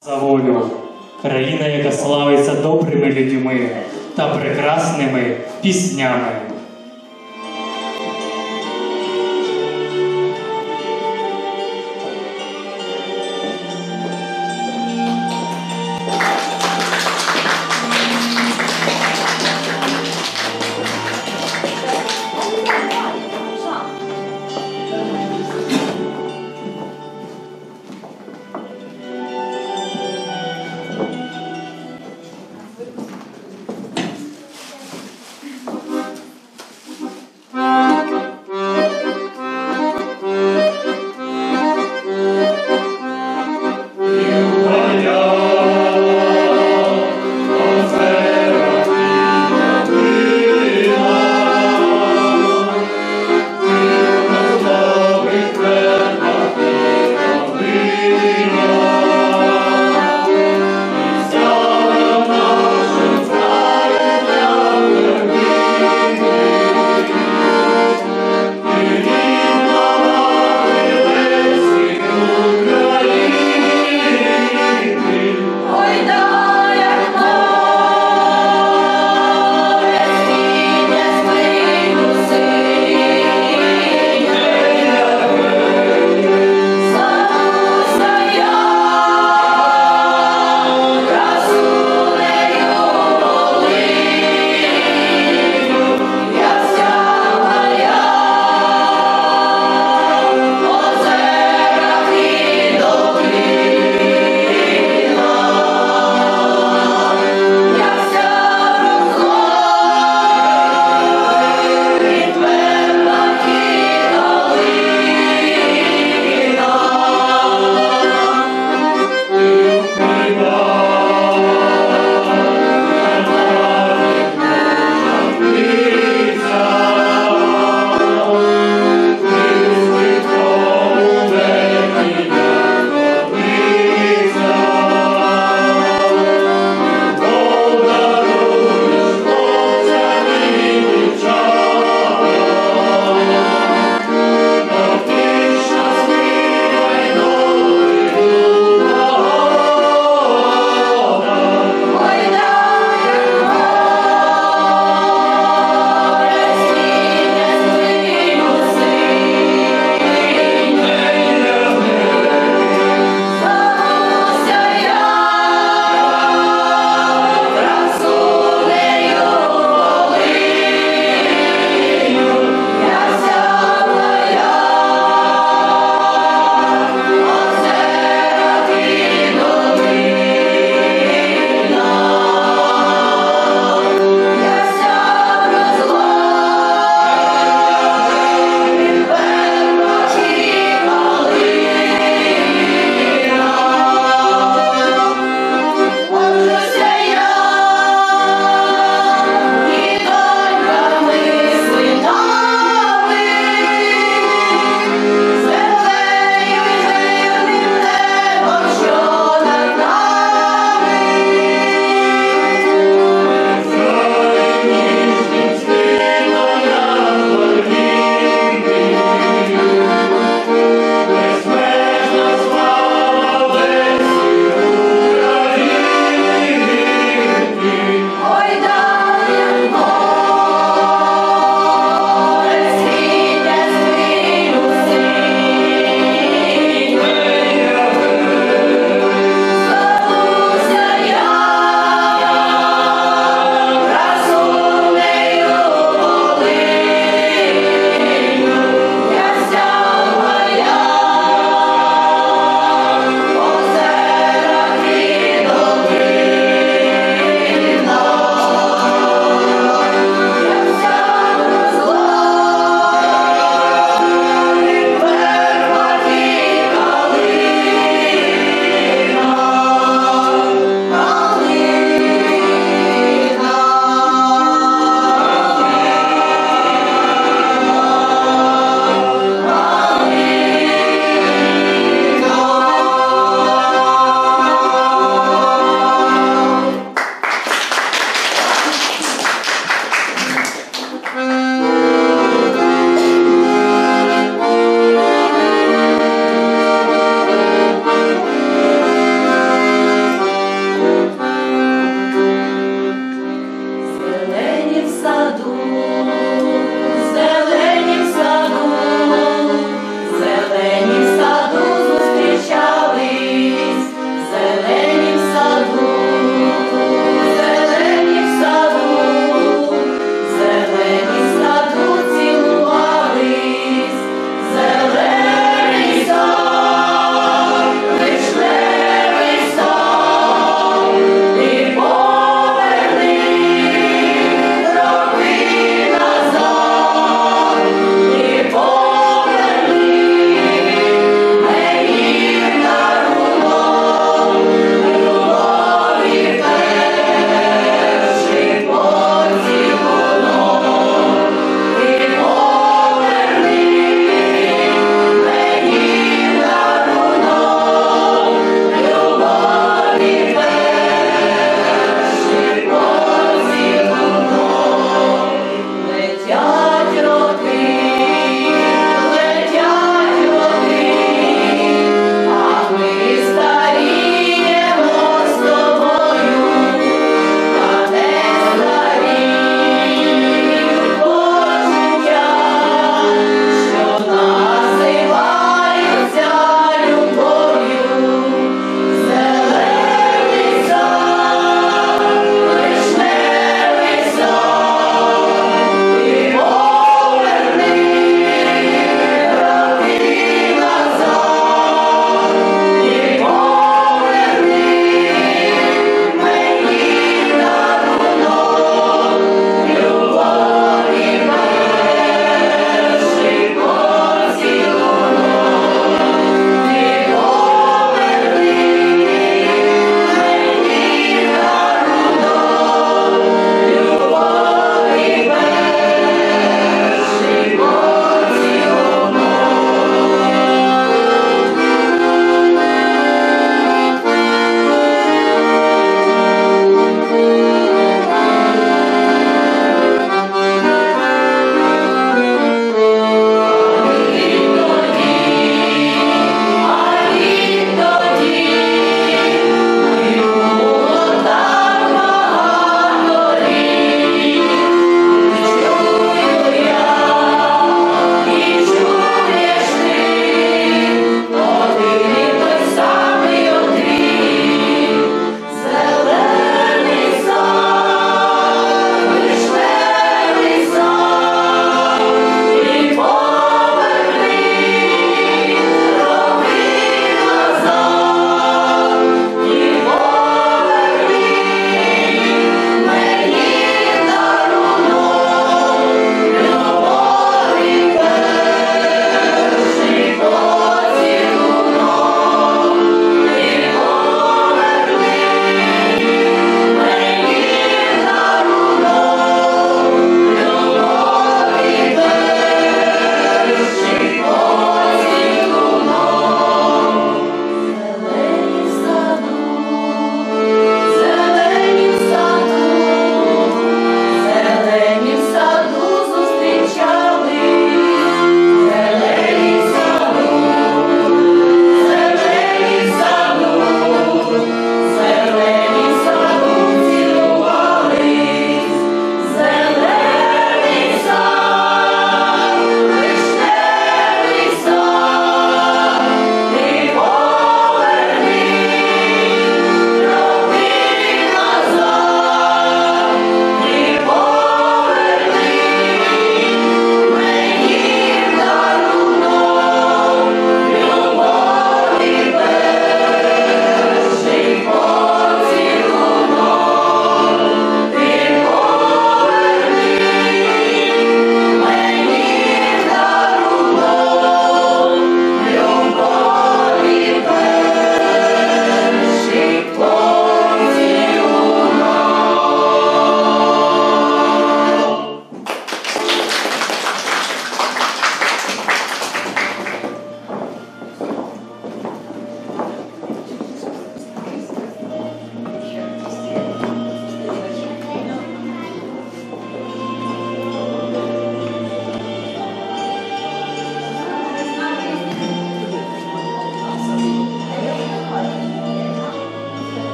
За волю, країна, яка славиться добрими людьми та прекрасними піснями.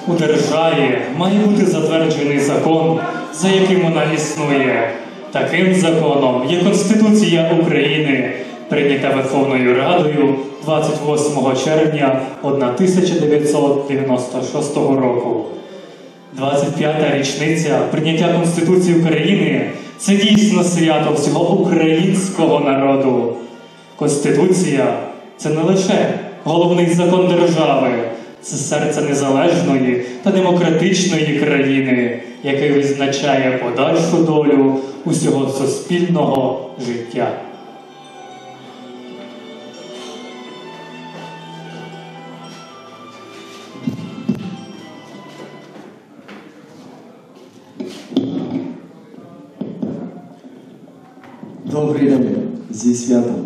У державі має бути затверджений закон, за яким вона існує. Таким законом є Конституція України, прийнята Верховною Радою 28 червня 1996 року. 25-та річниця прийняття Конституції України – це дійсно свято всього українського народу. Конституція – це не лише головний закон держави, це серце незалежної та демократичної країни, який визначає подальшу долю усього суспільного життя. Добрий день, зі святом.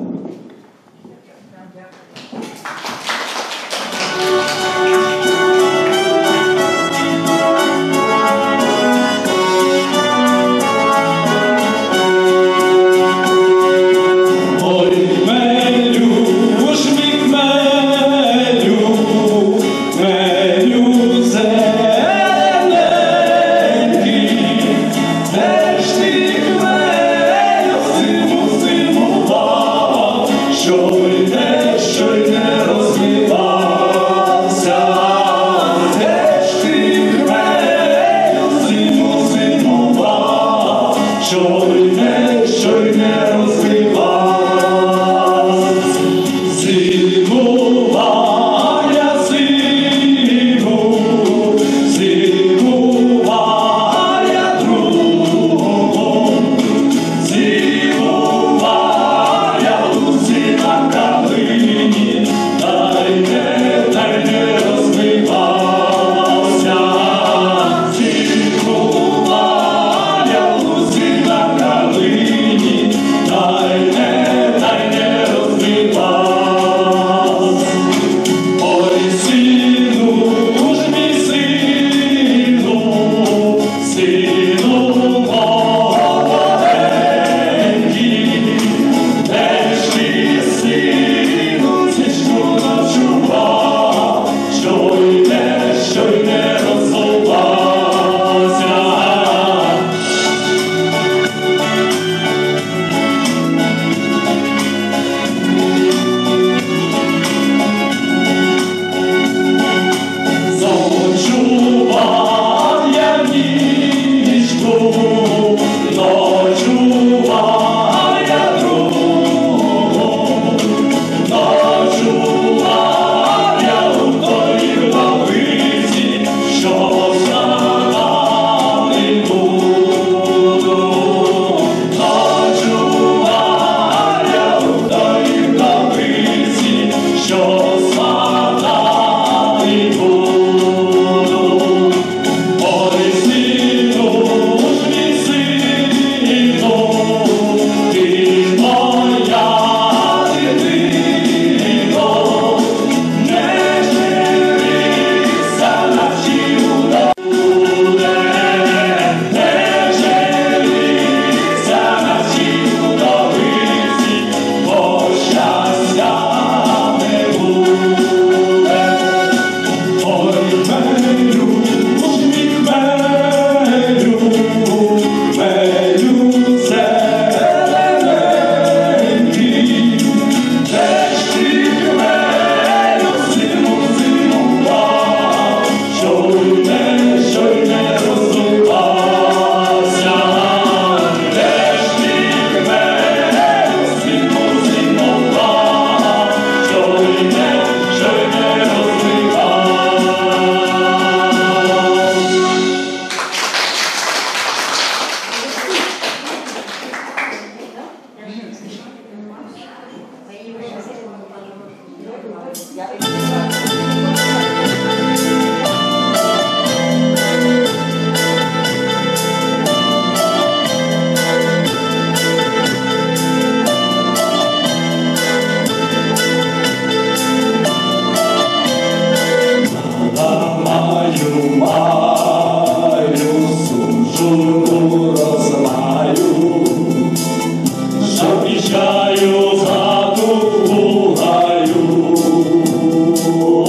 Обіжаю, згадую, гаю.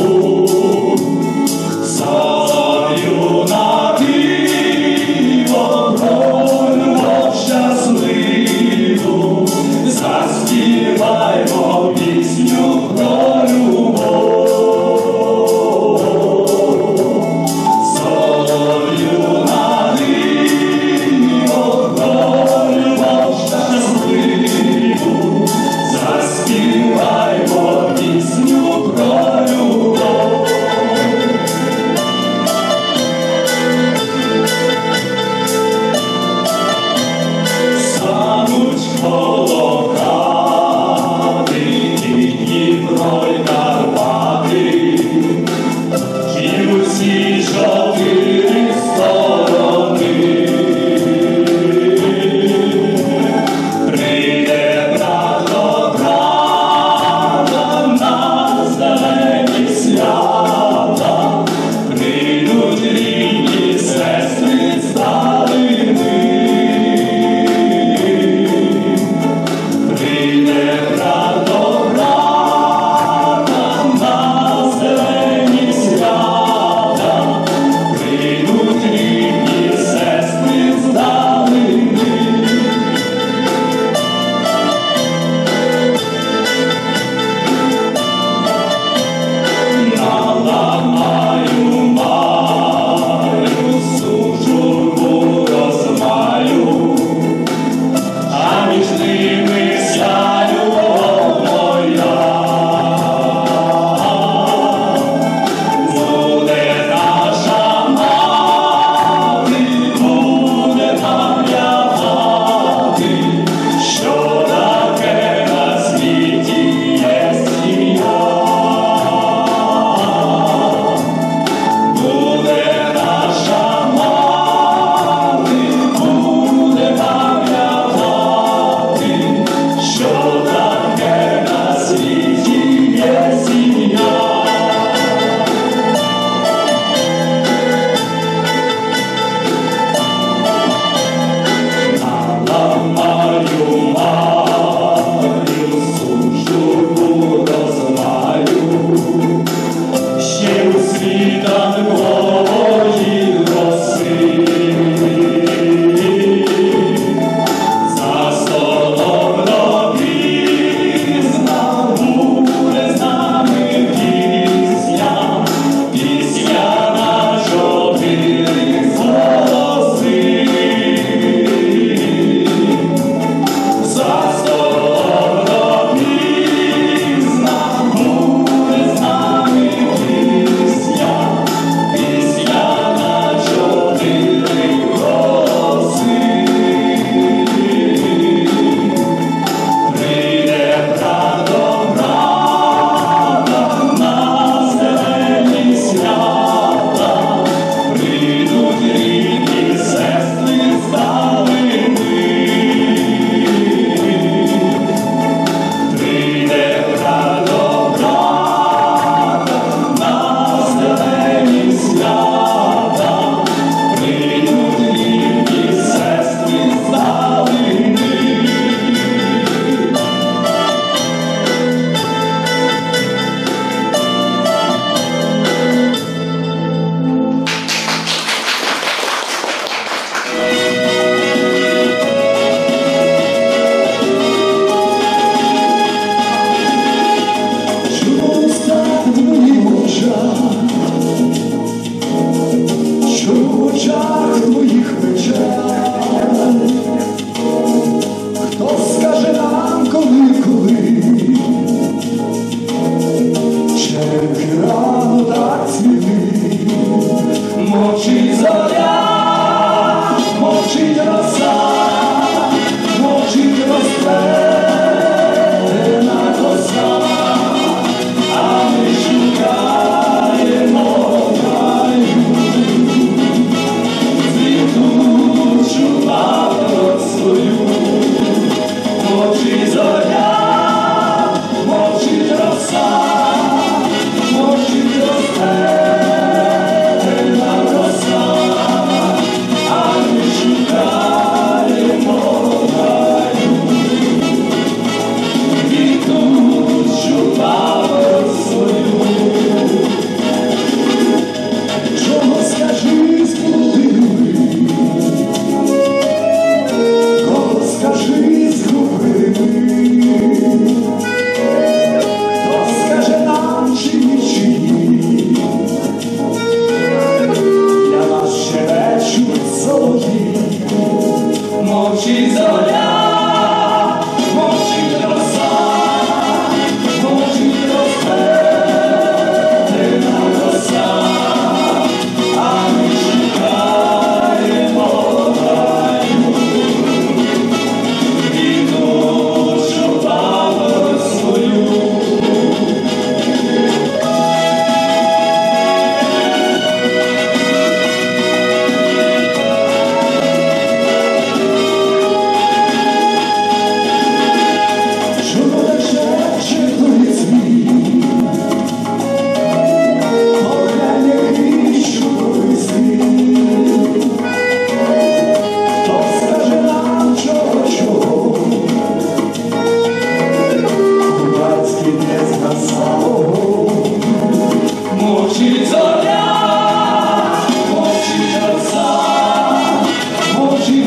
мовчить зоря, мовчить роса, мовчить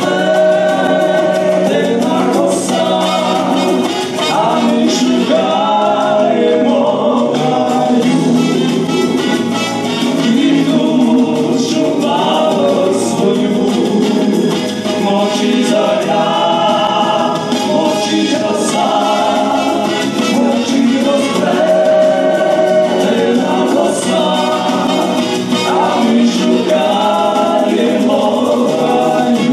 росте на коса, а ми шукаємо раю, квітку шукали свою, мовчить зоря, мовчить роса, мовчить росте на коса, а ми шукаємо раю,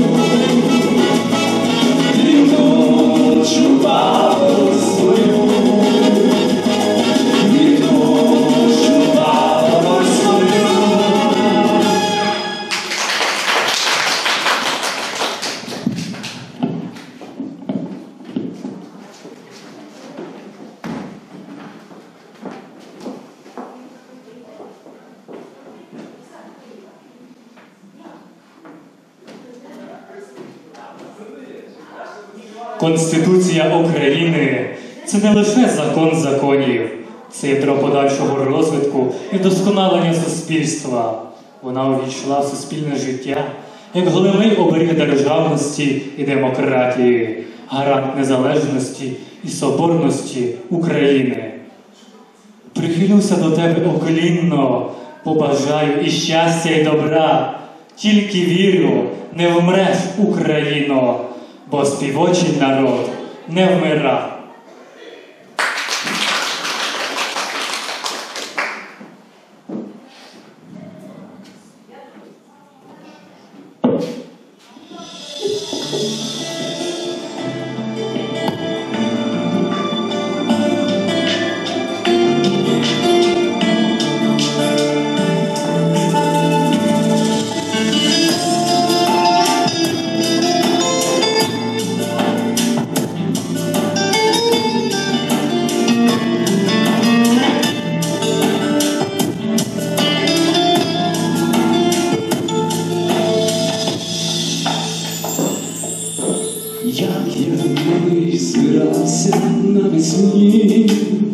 квітку шукали свою, квітку шукали свою. Конституція України – це не лише закон законів, це ядро подальшого розвитку і вдосконалення суспільства. Вона увійшла в суспільне життя як головний оберіг державності і демократії, гарант незалежності і соборності України. Прихилюся до тебе уклінно, побажаю і щастя, і добра. Тільки вірю, не вмреш, Україно, бо співочий народ не вмира. Як я малий збирався навесні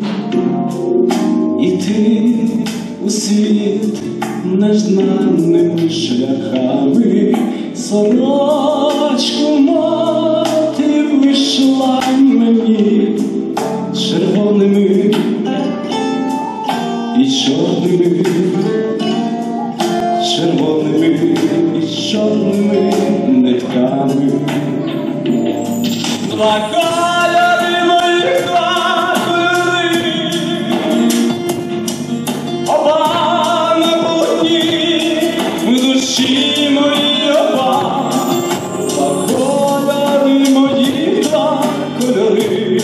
іти у світ нежданими шляхами, сорочку мати вийшла мені червоними і чорними, червоними і чорними нитками. Два кольори моїх, два кольори, оба на полотні, в душі моїй оба. Два кольори моїх, два кольори,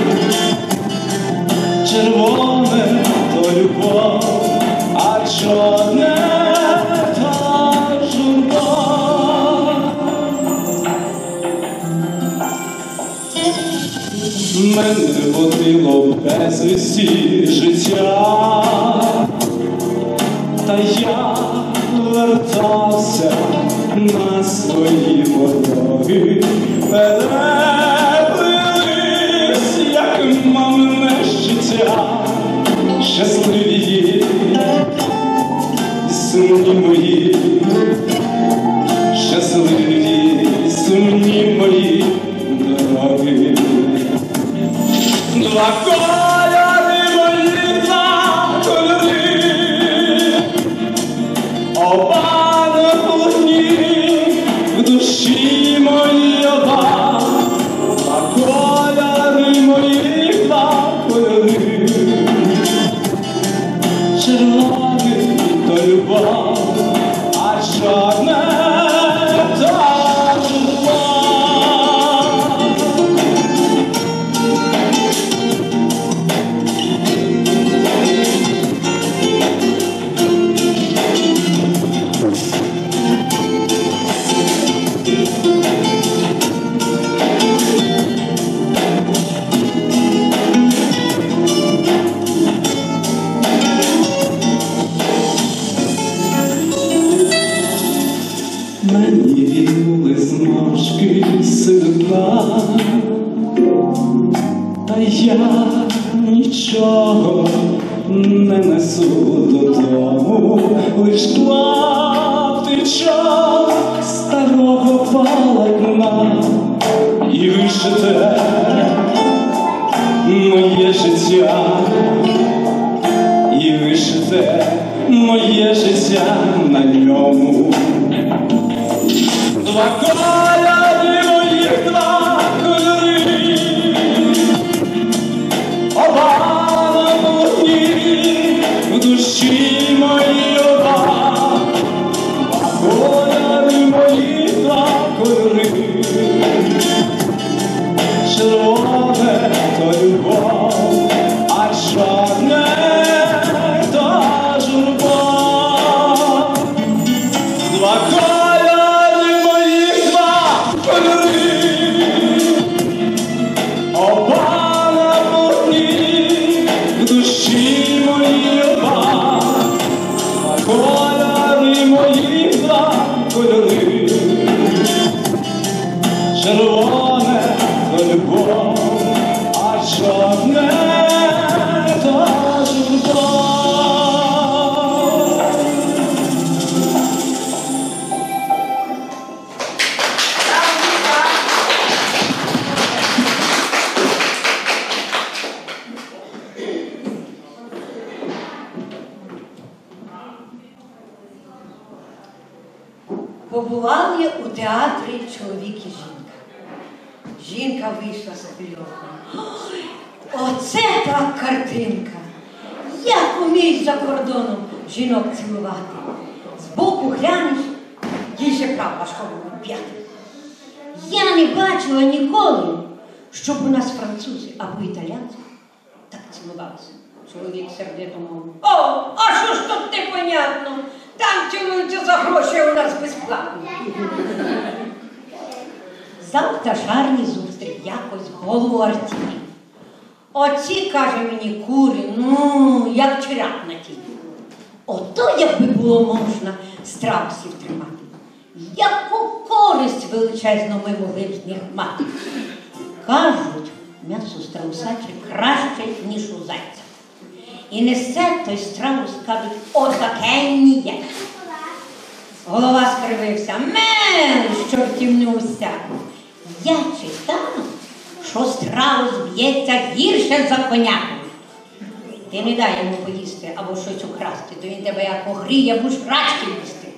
червоне то любов, а чорне та журба. Мене водило безвісті життя, та я вертався на свої дороги. Переплились, як мамине життя, щасливі сумні мої, щасливі сумні мої дороги. Два кольори мої, два кольори, оба на полотні, в душі моїй оба. Два кольори мої, два кольори, червоний то любов, а чорне то журба. не несу додому, лиш клаптичок старого полотна і вишите моє життя, і вишите моє життя на ньому. Два кольори моїх, два кольори, оба на вогні, в душі моїй оба. Два кольори мої, два кольори, червоне то любов, а чорне то журба. Два кольори моїх, два кольори, оба на вогні, в душі моїй оба. Два кольори моїх, два кольори, червоне то любов, а чорне то журба. Побували у театрі чоловік і жінка. Жінка вийшла з пільотом. Оце так картинка! Як уміють за кордоном жінок цілувати. Збоку глянеш, їй же прав важковому п'яти. Я не бачила ніколи, щоб у нас французи або італійці так цілувалися. Чоловік сердито мовив: «О, а що ж тут непонятно? Там цілуються за гроші, а у нас безплатно». Завтра шарні зустрів якось голову артілі. Оці, каже мені, кури, ну, як черяк на тілі. Ото, якби було можна страусів тримати. Яку користь величезну ми могли б з них мати. Кажуть, м'ясо страусаче краще, ніж у зайця. І несе той страус, кажуть, отакенні. Голова скривився: «Мелиш, чортів не уся. Я читав, що страус б'ється гірше за коня. Ти не дай йому поїсти або щось украсти, то він тебе як огріє, будеш рачки їсти».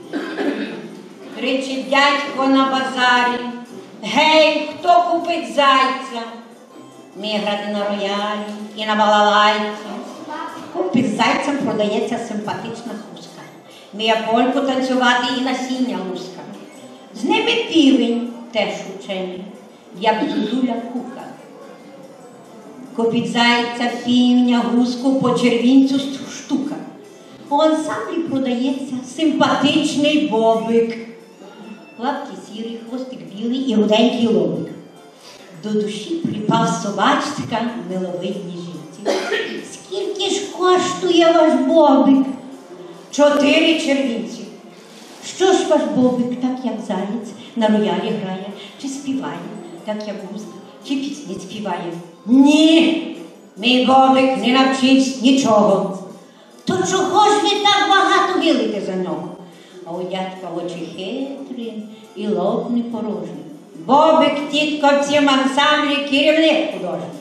Кричить дядько на базарі: «Гей, хто купить зайця?» Вміє грати на роялі і на балалайці. Купить зайцем продається симпатична хустка. Вміє польку танцювати і насіння луска. З ними півень теж учений, як зозуля кука. Купить зайця, півня, гуску, по червінцю штука. У ансамблі продається симпатичний бобик. Лапки сірий, хвостик білий і руденький лобик. До душі припав собачка миловидній жінці. «Скільки ж коштує ваш бобик?» «4 червінці». «Що ж ваш бобик, так як заєць, на роялі грає, чи співає, так як гуска, чи пісні співає?» «Ні, мій бобик не навчився нічого». «То чого ж ви так багато вилите за нього?» А у дядька очі хитрі і лоб не порожній. «Бобик, тітко, в цім ансамблі керівник художник».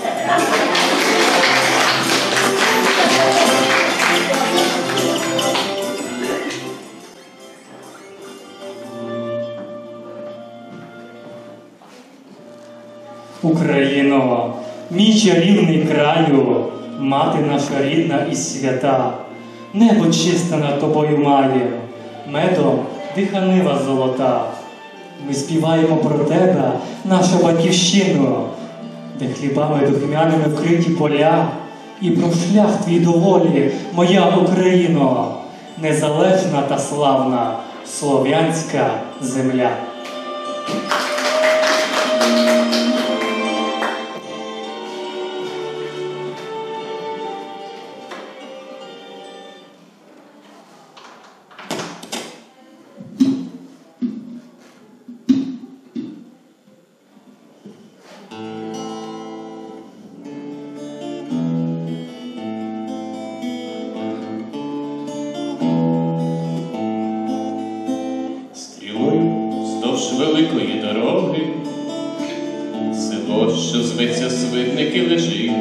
Україно, мій чарівний краю, мати наша рідна і свята, небо чисте над тобою має, медом диханива золота. Ми співаємо про тебе, нашу батьківщину, де хлібами духмяними вкриті поля, і про шлях твій до волі, моя Україно, незалежна та славна слов'янська земля. зветься Свитники, лежить.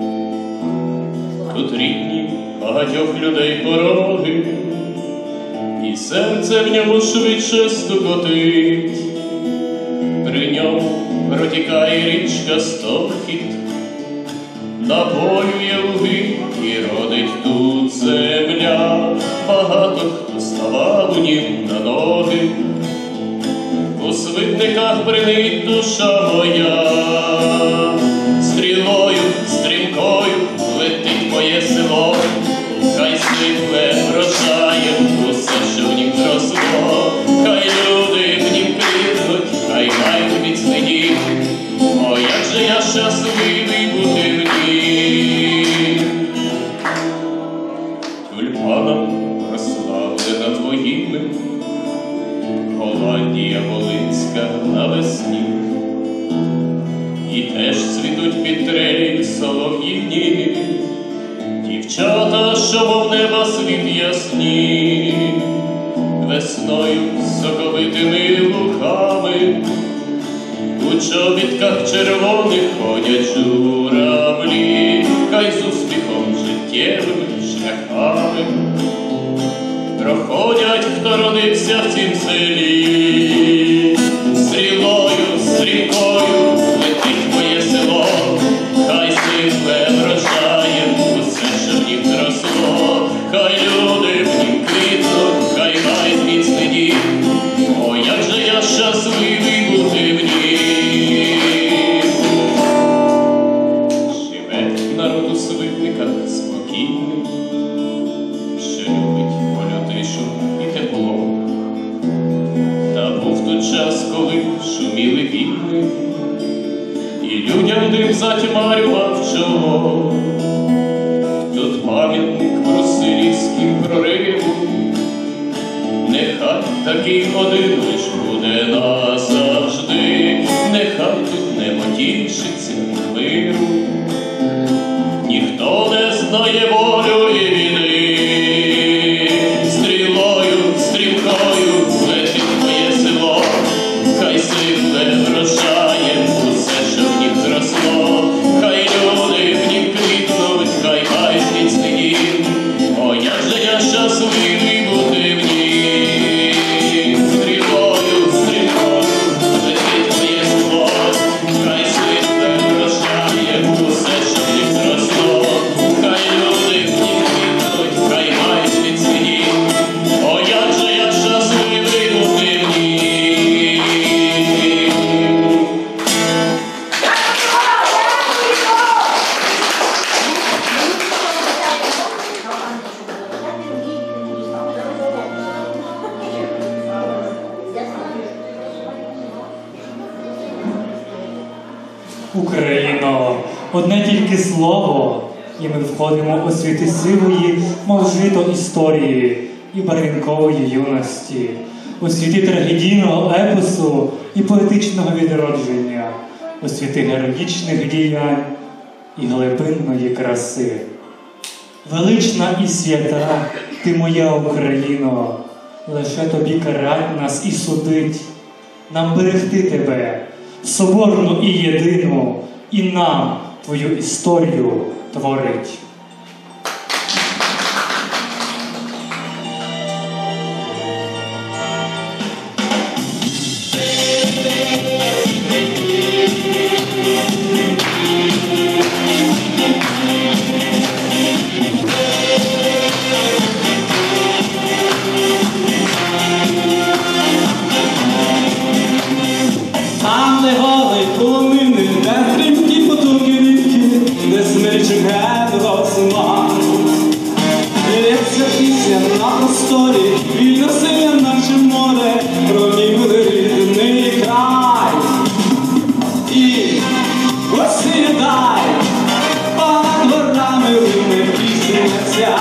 Тут рідні багатьох людей пороги, і серце в ньому швидше стукотить. При ньому протікає річка Стохід, напоює луги і родить тут земля. Багато хто ставав у нім на ноги, у Свитниках бринить душа моя. Стрілою стрімкою летить моє село, хай сипле врожаєм усе, що в нім зросло. Хай люди в нім квітнуть, хай мають міцний дім. О, як же я щасливий бути в нім. Тюльпаном прославлена твоїми Голландія Волинська навесні, і теж цвітуть під трелі солов'їні дівчата, що мов неба світ ясні. Весною соковитими лухами у чобітках червоних ходять журавлі, хай з успіхом життєвими шляхами проходять, хто родився в цім селі. Стрілою, стрімкою летить моє село, хай сипле врожаєм усе, що в нім зросло. Хай люди в нім квітнуть, хай мають міцний дім. О, як же я щасливий бути в нім. Живе народ у Свитниках спокійний, що любить волю, тишу і тепло. Та був тут час, коли шуміли війни, і людям дим затьмарював чоло. Тут пам'ятник брусилівським прориву, нехай такий один лиш буде назавжди. Нехай тут небо тішиться миру, ніхто не знає болю і війни. Стрілою, стрімкою летить моє село, хай сипле врожаєм усе, що в нім зросло. Хай люди в нім квітнуть, хай мають міцний дім. О, як же я щасливий бути в нім. Стрілою, стрімкою летить моє село, хай сипле врожаєм усе, що в нім зросло. Хай люди в нім квітнуть, хай мають міцний дім. О, як же я щасливий бути в нім. Україно, одне тільки слово, і ми входимо у світи сивої, мов жито історії і барвінкової юності, у світи трагедійного епосу і поетичного відродження, у світи героїчних діянь і глибинної краси. Велична і свята ти моя Україно, лише тобі карать нас і судить, нам берегти тебе, соборну і єдину, і нам твою історію творить. Там, де гори, полонини, де стрімкі потоки ріки, де смерчик ген розмах. Лється пісня на просторі, вільно синя, наче море, про мій рідний край. І осідай, понад горами лине пісня ця.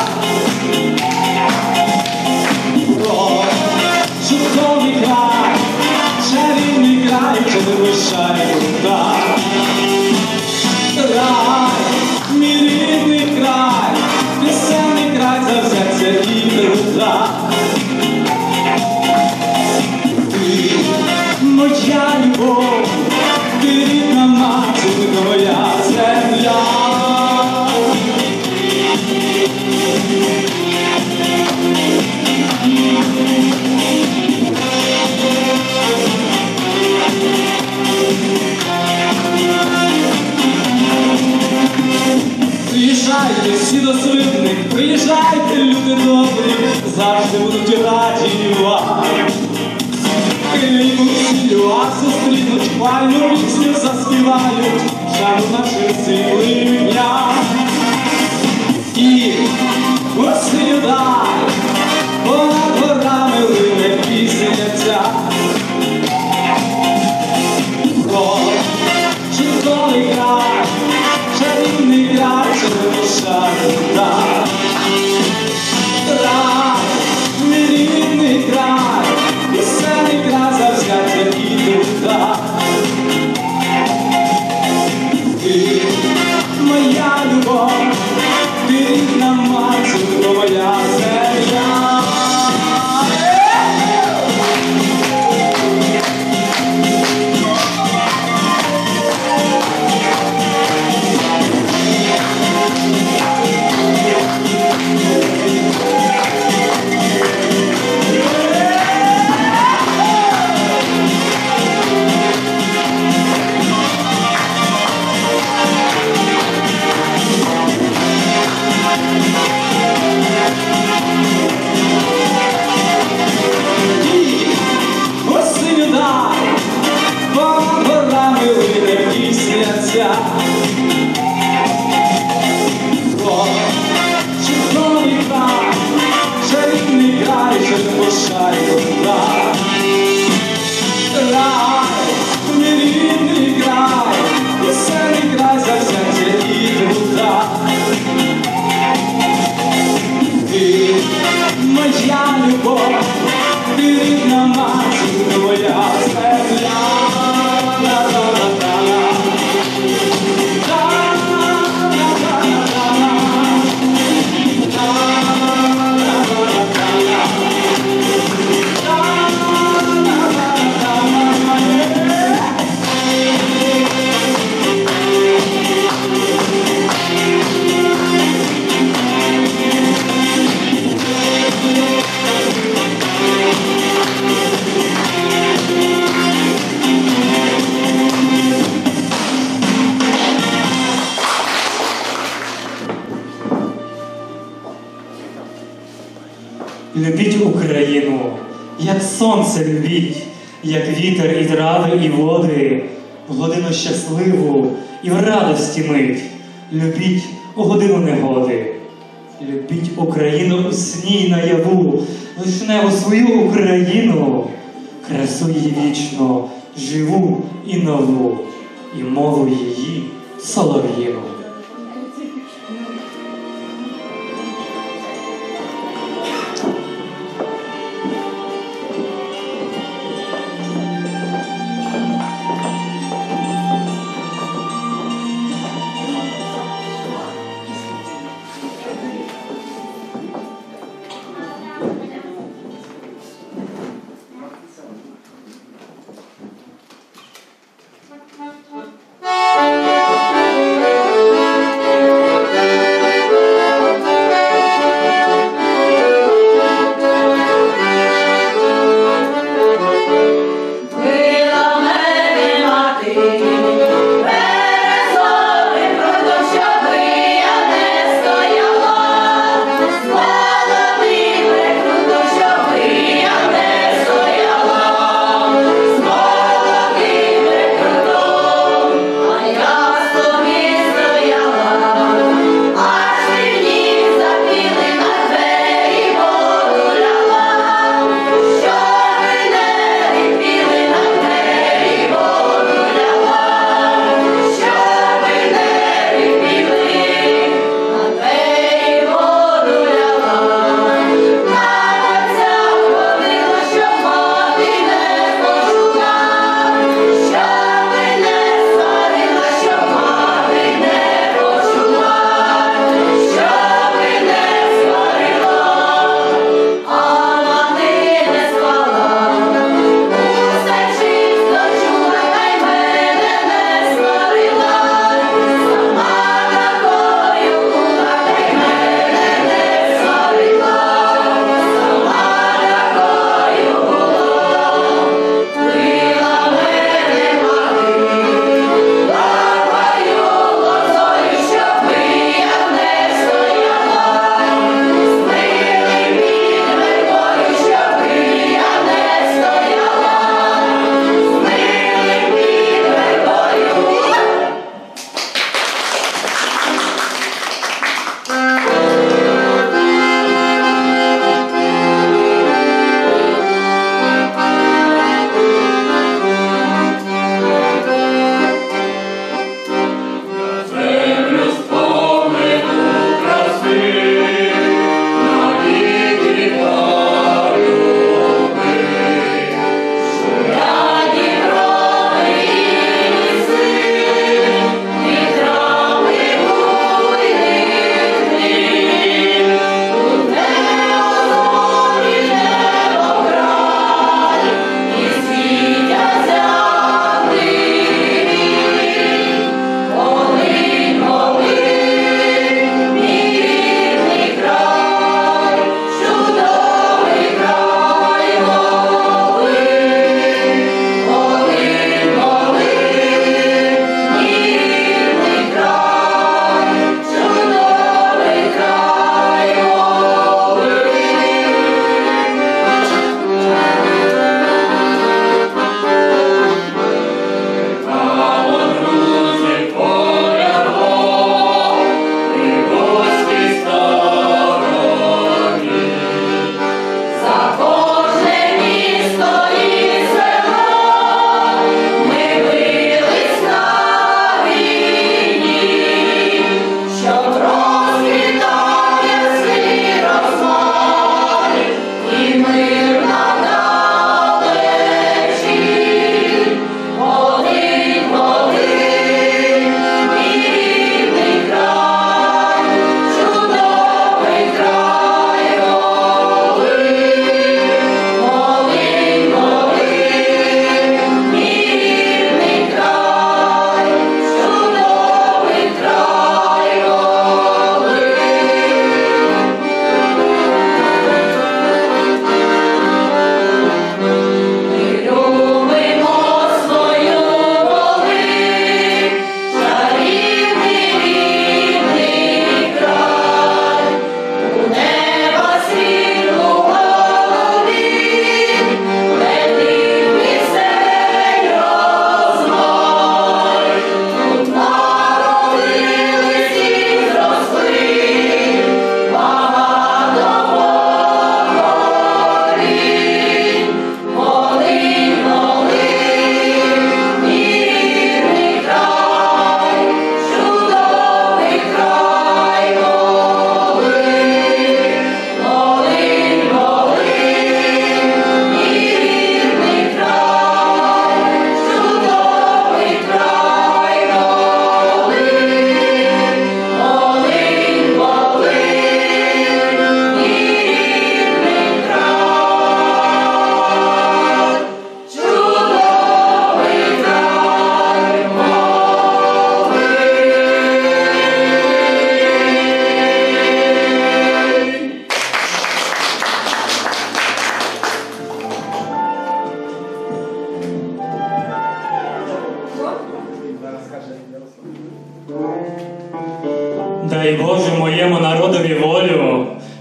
Про чудовий край, чарівний край, що вирушає вода. Край, мій рідний край, пісенний край, завзяття і труда. Приїжджайте, люди добрі, завжди будуть раді вам. Хлібом сіллю, а зустрінуть, файну пісню заспівають, шану нашим світлим дням. І осінню дай, понад горами лине пісня ця. Про чудовий край, чарівний край, червошаний край. Край, мій рідний край, пісенний край завзяття і труда. Ти моя любов, ти рідна матінко, моя земля. Про чудовий край, чарівний край, червошаний край. Край, мій рідний край, пісенний край завзяття і труда. Ти моя любов, ти рідна матінко, моя земля. Любіть Україну, як сонце любіть, як вітер і трави, і води, в годину щасливу і в радості мить. Любіть у годину негоди. Любіть Україну у сні й наяву, вишневу свою Україну, красу її вічно, живу і нову, і мову її солов'їну.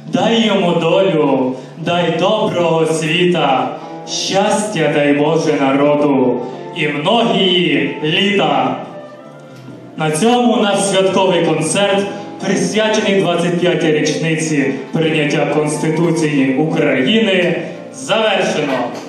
дай йому долю, дай доброго світа, щастя дай Боже народу і многії літа. На цьому наш святковий концерт, присвячений 25-й річниці прийняття Конституції України, завершено.